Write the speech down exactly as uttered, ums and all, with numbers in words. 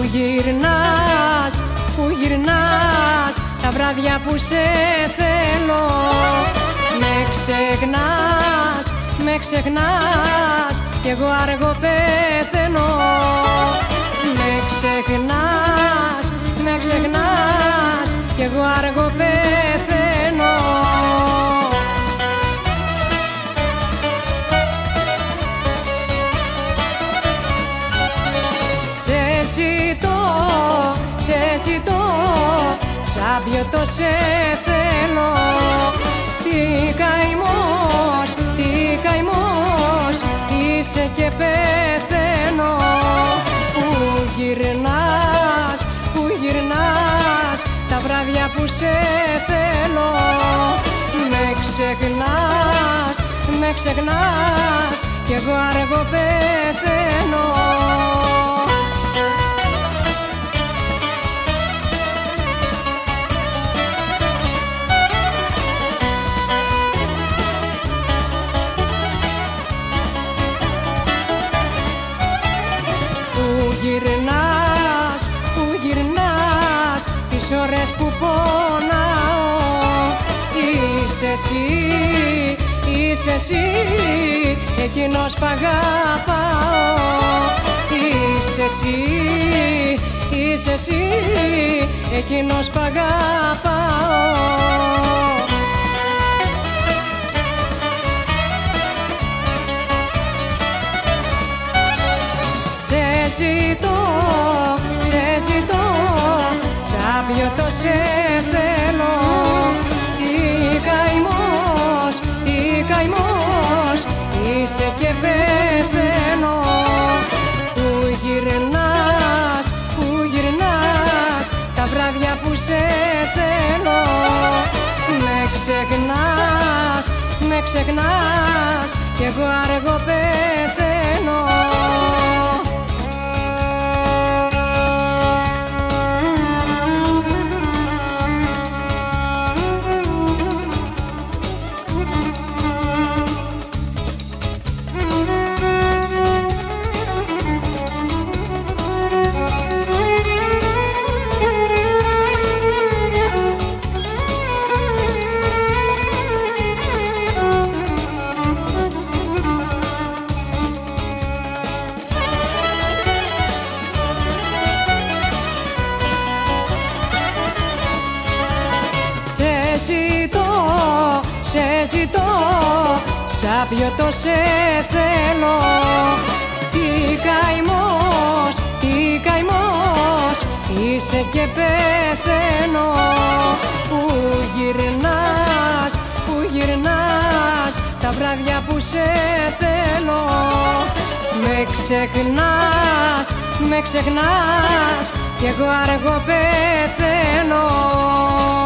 γυρνάς, που γυρνάς τα βράδια που σε θέλω. Με ξεχνάς, με ξεχνάς κι εγώ αργό πεθαίνω. Με ξεχνάς, με ξεχνάς κι εγώ αργό πεθαίνω. Σε ζητώ, σε ζητώ, σαν πιωτό σε θέλω. Τι καημός, τι καημός, είσαι και πεθαίνω. Που γυρνάς, που γυρνάς τα βράδια που σε θέλω. Με ξεχνάς, με ξεχνάς κι εγώ αργό πεθαίνω. Γυρνάς, που γυρνάς τις ώρες που πονάω. Είσαι εσύ, είσαι εσύ εκείνος που αγαπάω. Είσαι εσύ, είσαι εσύ εκείνος που αγαπάω. Σε ζητώ, σε ζητώ, σαν πιωτό σε θέλω. Τι καημός, τι καημός, είσαι και πεθαίνω. Που γυρνάς, που γυρνάς τα βράδια που σε θέλω. Με ξεχνάς, με ξεχνάς κι εγώ αργό πεθαίνω. Σε ζητώ, σε ζητώ, σαν πιωτό σε θέλω. Τι καημός, τι καημός, είσαι και πεθαίνω. Που γυρνάς, που γυρνάς τα βράδια που σε θέλω. Με ξεχνάς, με ξεχνάς κι εγώ αργό πεθαίνω.